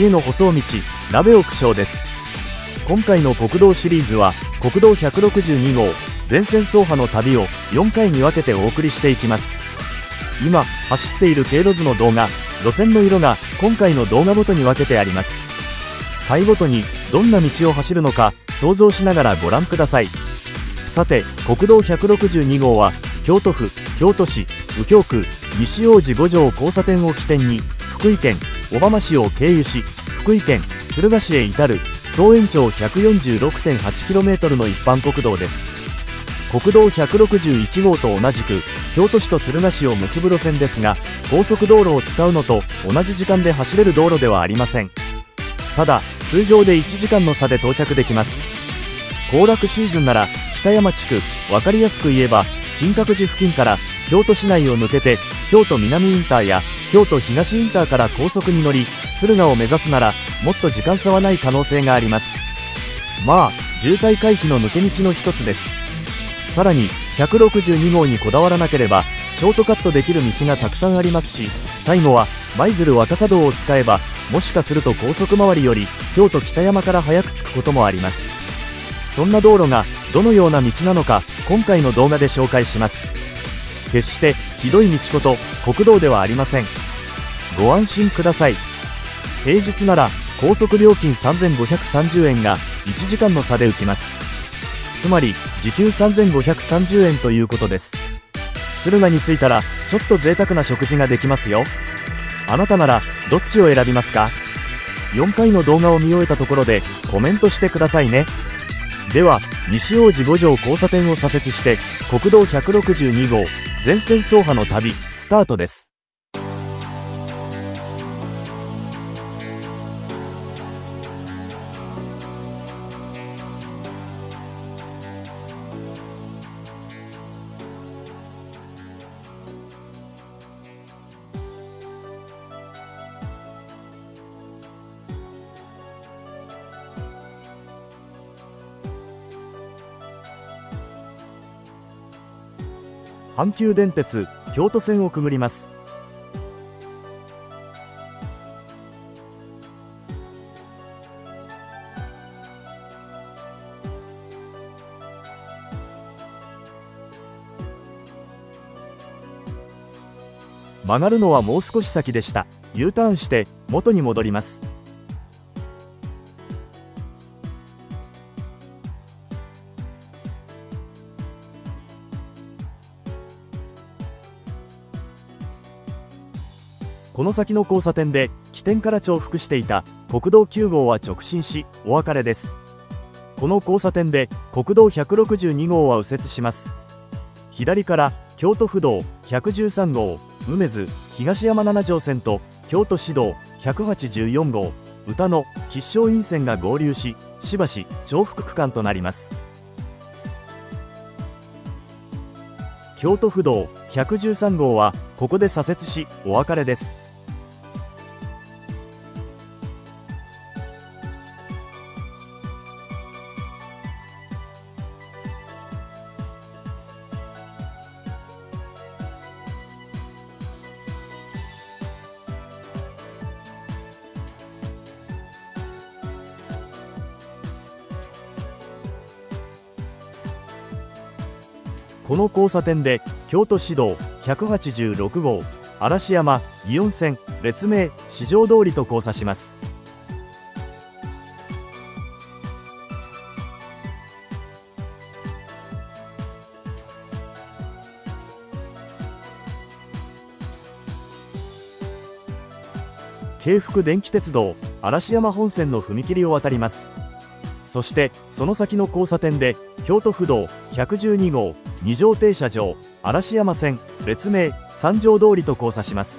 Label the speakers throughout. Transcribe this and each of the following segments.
Speaker 1: への舗装道、鍋奥省です。今回の国道シリーズは国道162号全線走破の旅を4回に分けてお送りしていきます。今走っている経路図の動画、路線の色が今回の動画ごとに分けてあります。回ごとにどんな道を走るのか想像しながらご覧ください。さて、国道162号は京都府、京都市、右京区、西大路五条交差点を起点に福井県小浜市を経由し、福井県敦賀市へ至る総延長 146.8km の一般国道です。国道161号と同じく京都市と敦賀市を結ぶ路線ですが、高速道路を使うのと同じ時間で走れる道路ではありません。ただ通常で1時間の差で到着できます。行楽シーズンなら北山地区、分かりやすく言えば金閣寺付近から京都市内を抜けて京都南インターや京都東インターから高速に乗り敦賀を目指すならもっと時間差はない可能性があります。まあ渋滞回避の抜け道の一つです。さらに162号にこだわらなければショートカットできる道がたくさんありますし、最後は舞鶴若狭道を使えばもしかすると高速回りより京都北山から早く着くこともあります。そんな道路がどのような道なのか今回の動画で紹介します。決してひどい道こと国道ではありません。ご安心ください。平日なら高速料金3530円が1時間の差で浮きます。つまり時給3530円ということです。敦賀に着いたらちょっと贅沢な食事ができますよ。あなたならどっちを選びますか？ 4 回の動画を見終えたところでコメントしてくださいね。では西大路五条交差点を左折して国道162号全線走破の旅スタートです。阪急電鉄京都線をくぐります。曲がるのはもう少し先でした。U ターンして元に戻ります。この先の交差点で起点から重複していた国道9号は直進しお別れです。この交差点で国道162号は右折します。左から京都府道113号梅津東山七条線と京都市道184号宇多野吉祥院線が合流し、しばし重複区間となります。京都府道113号はここで左折しお別れです。この交差点で京都市道186号嵐山祇園線別名四条通りと交差します。京福電気鉄道嵐山本線の踏切を渡ります。そしてその先の交差点で京都府道112号二条停車場嵐山線別名三条通りと交差します。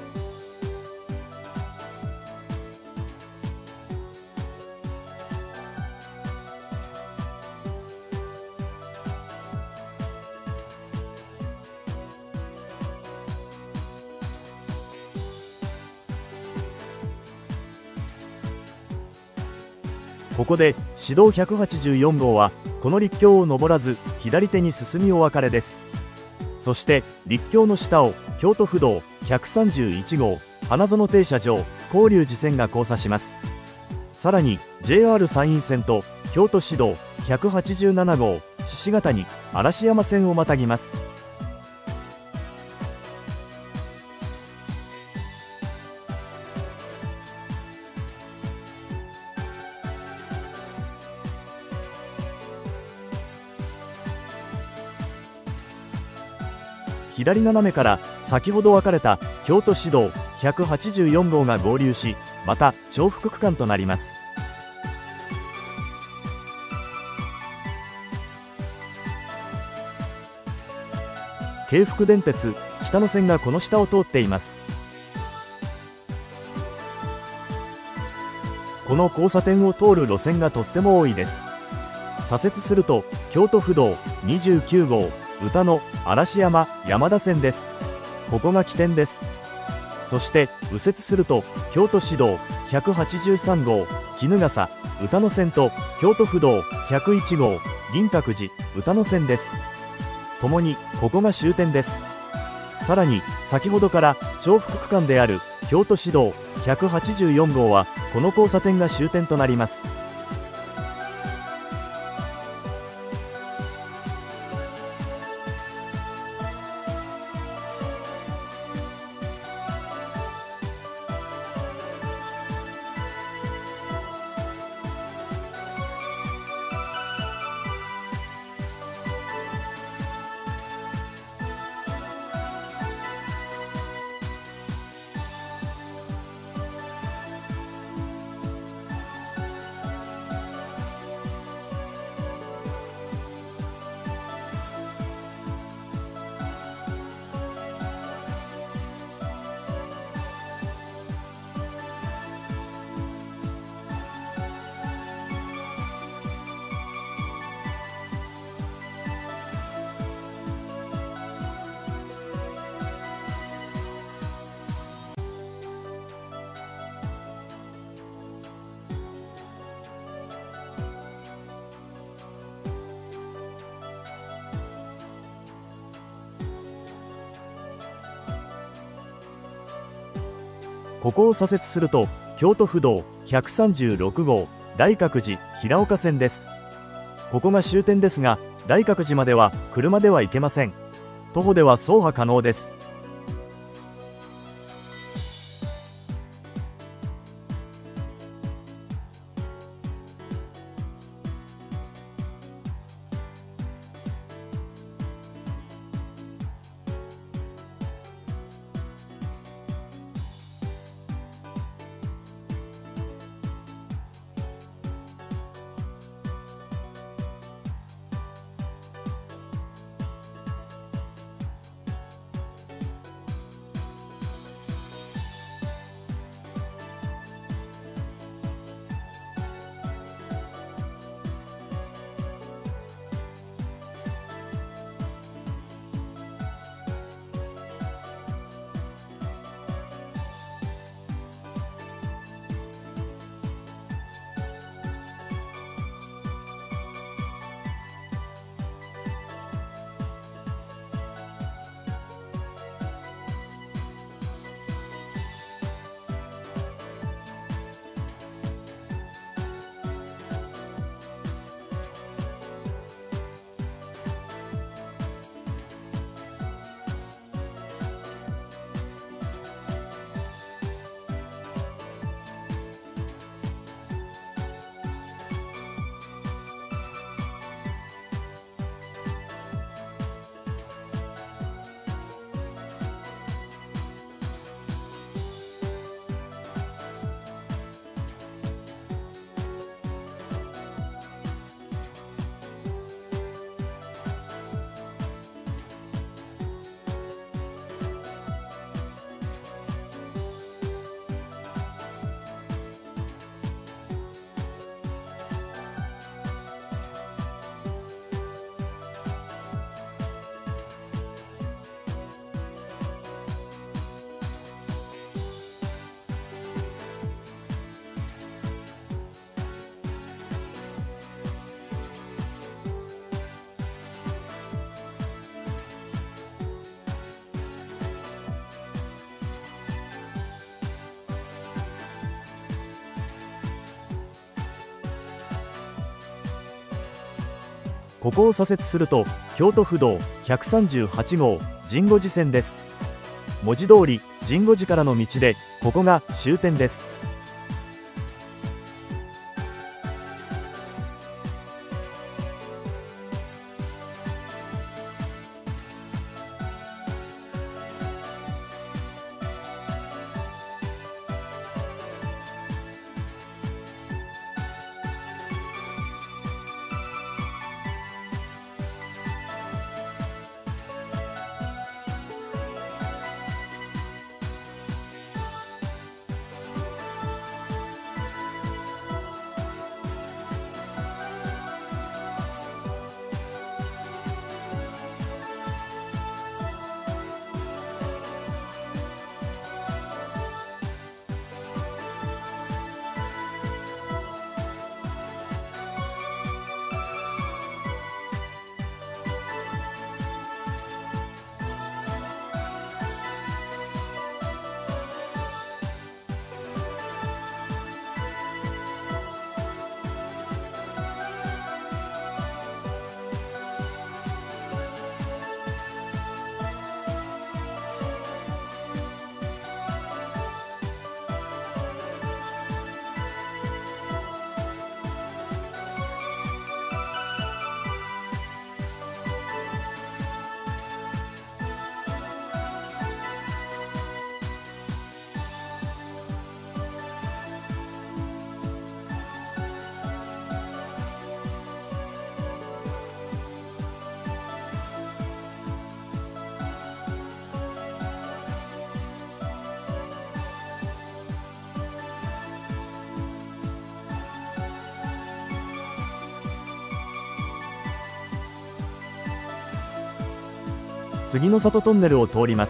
Speaker 1: ここで市道184号はこの陸橋を登らず左手に進みお別れです。そして陸橋の下を京都府道131号花園停車場広隆寺線が交差します。 さらに JR 山陰線と京都市道187号獅子ヶ谷嵐山線をまたぎます。左斜めから先ほど分かれた京都市道184号が合流し、また重複区間となります。京福電鉄北野線がこの下を通っています。この交差点を通る路線がとっても多いです。左折すると京都府道29号歌野嵐山山田線です。ここが起点です。そして右折すると京都市道183号衣笠歌野線と京都府道101号銀閣寺歌野線です。ともにここが終点です。さらに先ほどから重複区間である京都市道184号はこの交差点が終点となります。ここを左折すると京都府道136号大覚寺平岡線です。ここが終点ですが、大覚寺までは車では行けません。徒歩では走破可能です。 ここを左折すると京都府道138号神護寺線です。文字通り神護寺からの道で、ここが終点です。杉の里トンネルを通ります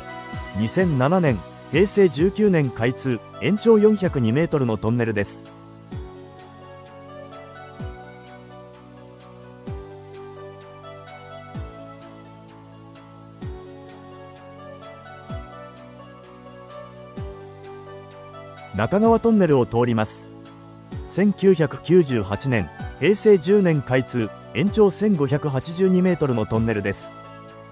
Speaker 1: 。2007年、平成19年開通、延長402メートルのトンネルです。中川トンネルを通ります。1998年、平成10年開通、延長1582メートルのトンネルです。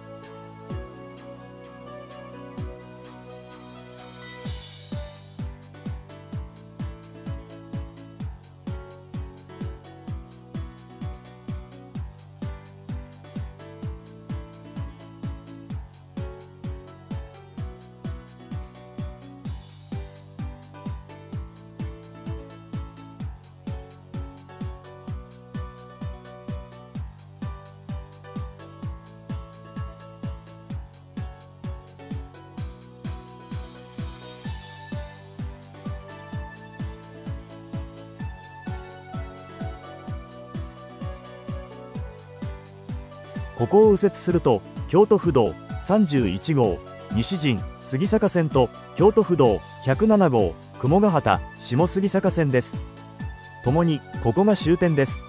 Speaker 1: ここを右折すると京都府道31号西陣杉坂線と京都府道107号雲ヶ畑下杉坂線です。ともにここが終点です。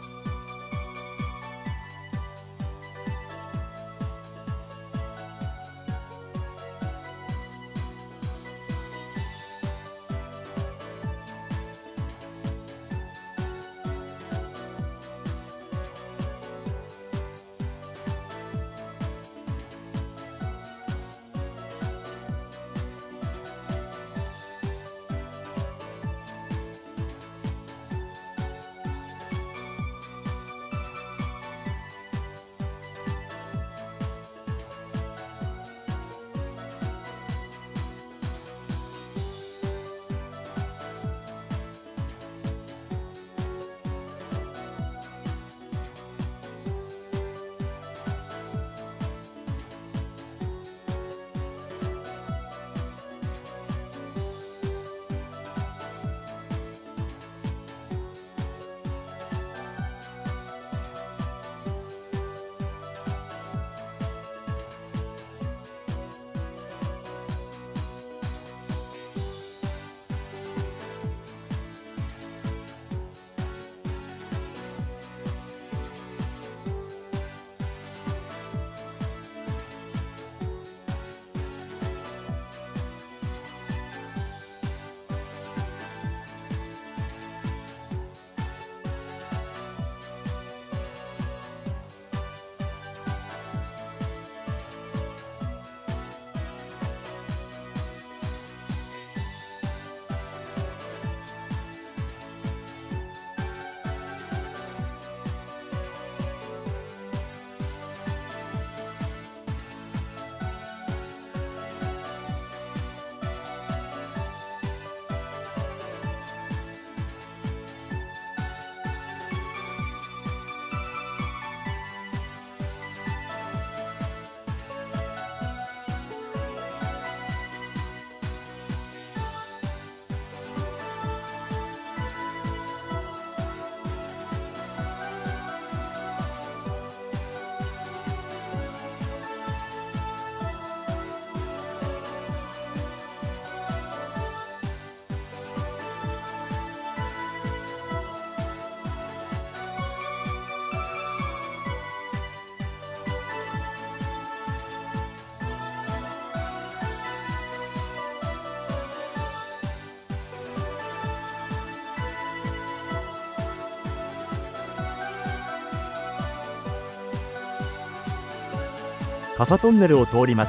Speaker 1: 笠トンネルを通ります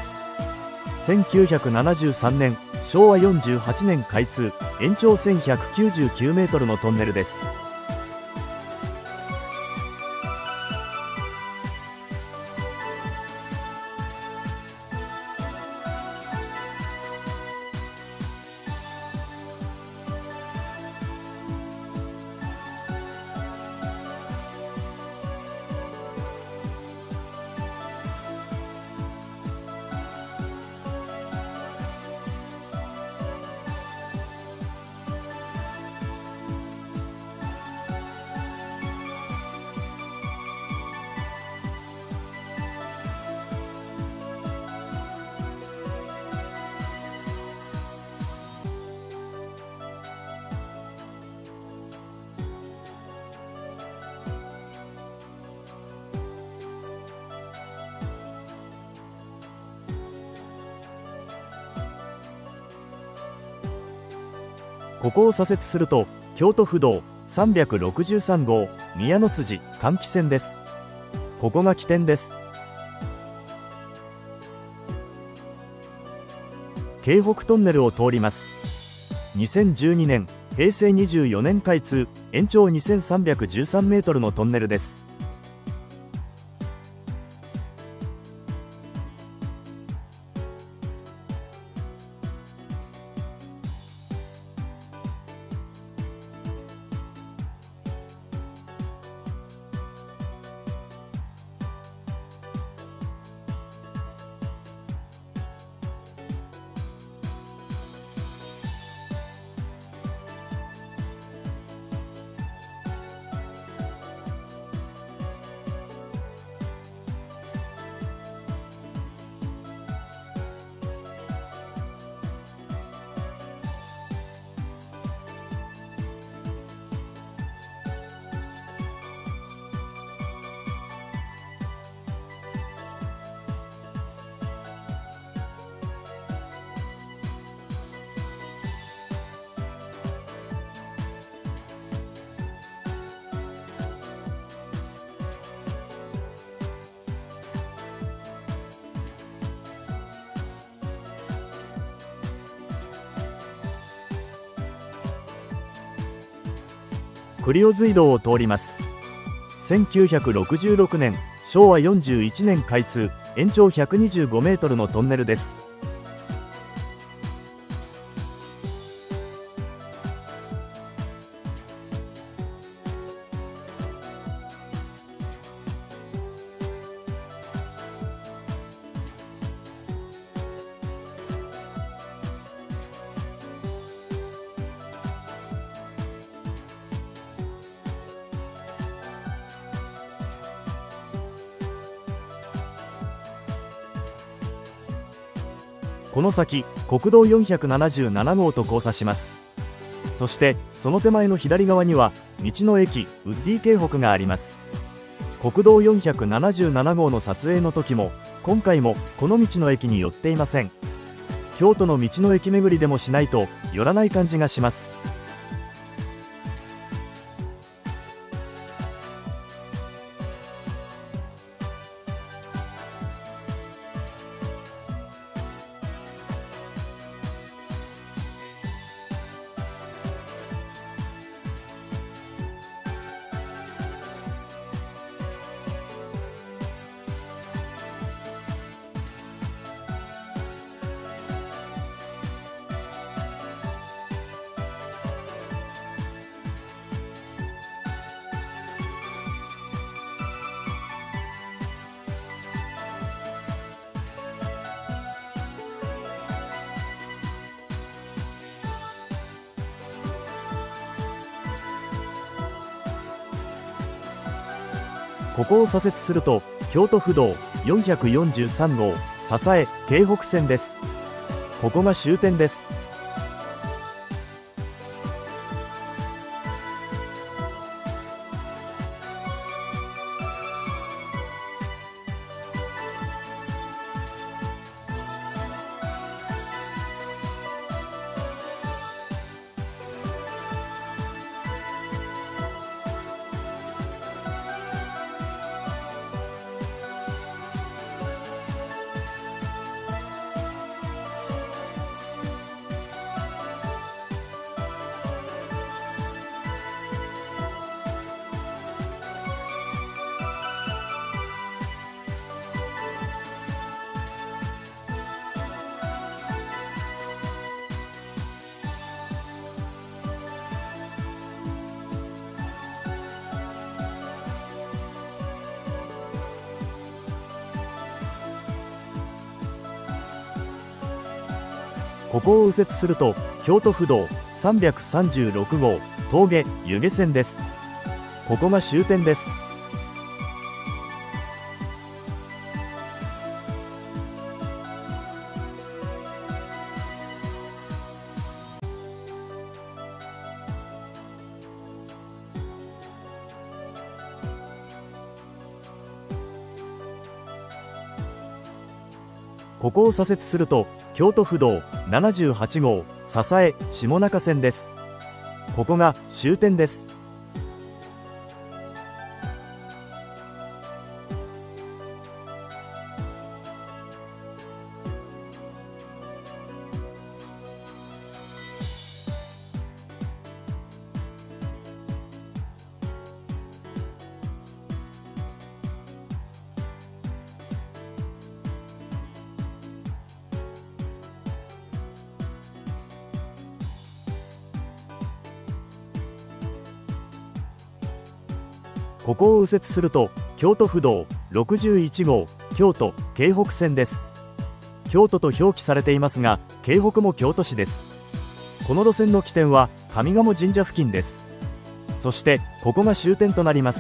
Speaker 1: 。1973年昭和48年開通、延長1199メートルのトンネルです。ここを左折すると京都府道363号宮の辻換気線です。ここが起点です。京北トンネルを通ります。2012年平成24年開通、延長2313メートルのトンネルです。栗尾隧道を通ります。1966年昭和41年開通、延長125メートルのトンネルです。この先国道477号と交差します。そしてその手前の左側には道の駅ウッディ京北があります。国道477号の撮影の時も今回もこの道の駅に寄っていません。京都の道の駅巡りでもしないと寄らない感じがします。ここを左折すると京都府道443号笹江京北線です。ここが終点です。 ここを右折すると京都府道336号峠湯気線です。ここが終点です。ここを左折すると京都府道78号笹江下中線です。ここが終点です。ここを右折すると京都府道61号京都京北線です。京都と表記されていますが京北も京都市です。この路線の起点は上賀茂神社付近です。そしてここが終点となります。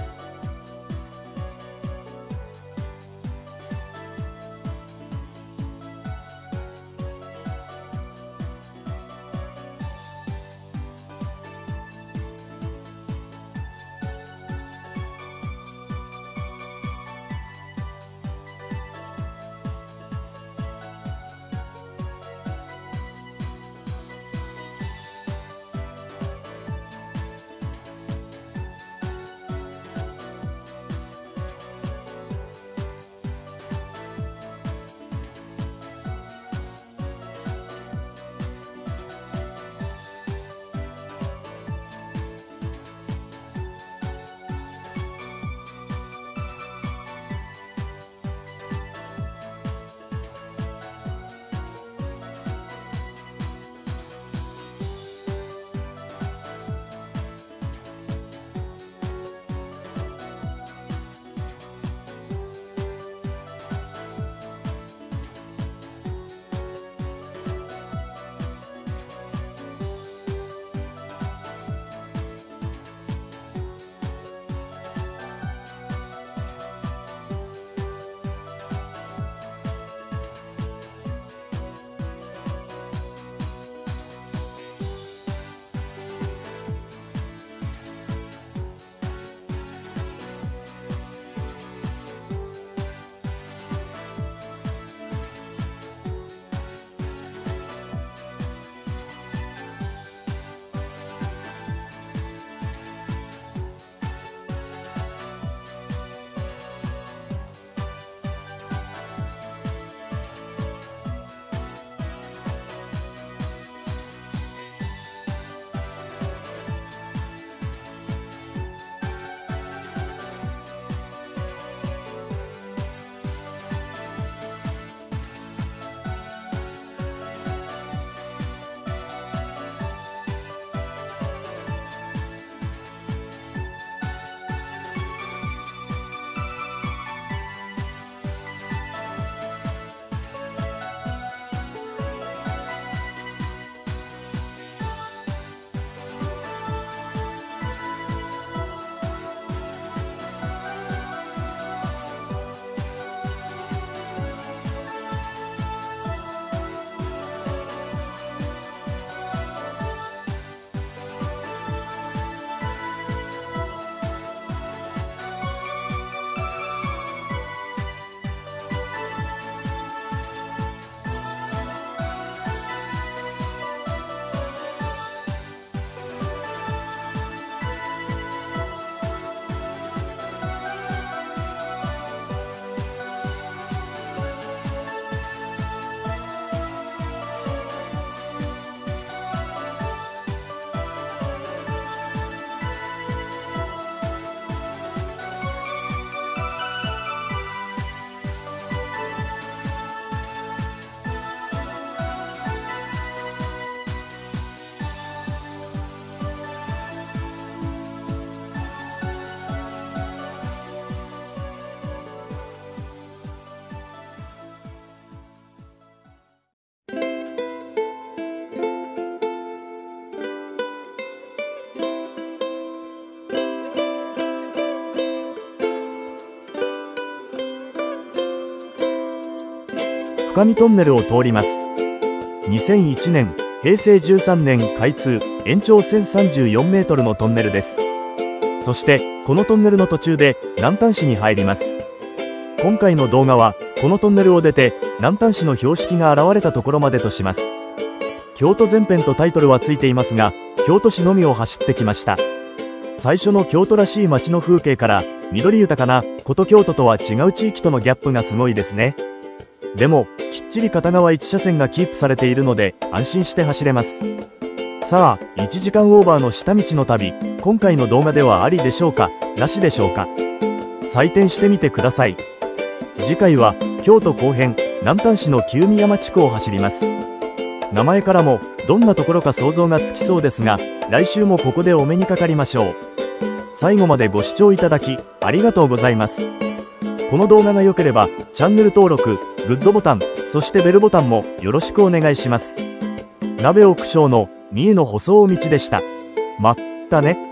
Speaker 1: 最上トンネルを通ります。2001年、平成13年開通、延長1034メートルのトンネルです。そして、このトンネルの途中で南丹市に入ります。今回の動画は、このトンネルを出て、南丹市の標識が現れたところまでとします。京都前編とタイトルはついていますが、京都市のみを走ってきました。最初の京都らしい街の風景から、緑豊かな古都京都とは違う地域とのギャップがすごいですね。でも、きっちり片側1車線がキープされているので、安心して走れます。さあ、1時間オーバーの下道の旅、今回の動画ではありでしょうか、なしでしょうか。採点してみてください。次回は、京都後編、南丹市の旧美山地区を走ります。名前からも、どんなところか想像がつきそうですが、来週もここでお目にかかりましょう。最後までご視聴いただき、ありがとうございます。この動画が良ければ、チャンネル登録、グッドボタン、そしてベルボタンもよろしくお願いします。鍋奥翔の三重の舗装道でした。まったね。